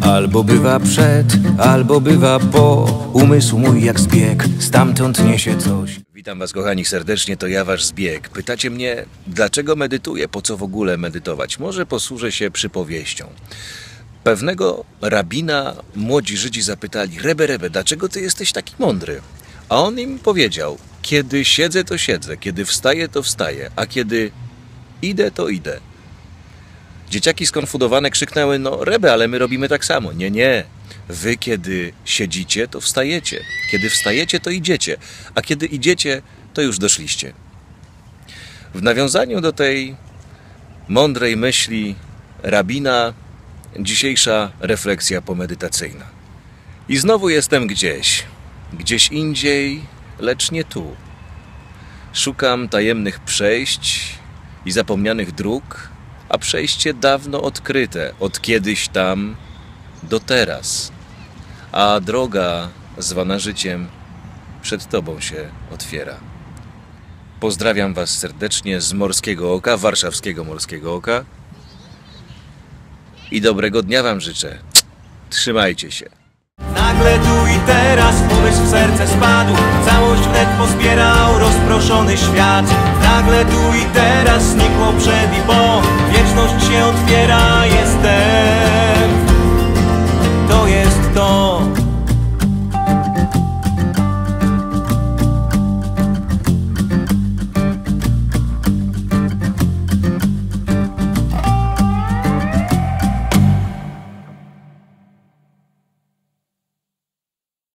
Albo bywa przed, albo bywa po. Umysł mój jak zbieg, stamtąd niesie coś. Witam was kochani serdecznie, to ja wasz Zbieg. Pytacie mnie, dlaczego medytuję, po co w ogóle medytować? Może posłużę się przypowieścią. Pewnego rabina młodzi Żydzi zapytali: Rebe, dlaczego ty jesteś taki mądry? A on im powiedział: kiedy siedzę, to siedzę, kiedy wstaję, to wstaję, a kiedy idę, to idę. Dzieciaki skonfudowane krzyknęły: no Rebe, ale my robimy tak samo. Nie. Wy kiedy siedzicie, to wstajecie. Kiedy wstajecie, to idziecie. A kiedy idziecie, to już doszliście. W nawiązaniu do tej mądrej myśli rabina, dzisiejsza refleksja pomedytacyjna. I znowu jestem gdzieś indziej, lecz nie tu. Szukam tajemnych przejść i zapomnianych dróg, a przejście dawno odkryte, od kiedyś tam do teraz. A droga zwana życiem przed tobą się otwiera. Pozdrawiam was serdecznie z Morskiego Oka, warszawskiego Morskiego Oka. I dobrego dnia wam życzę. Trzymajcie się. Nagle tu i teraz pomysł w serce spadł, całość wnet pozbierał rozproszony świat. Nagle tu i teraz znikło przed i po, wieczność się otwiera, jestem.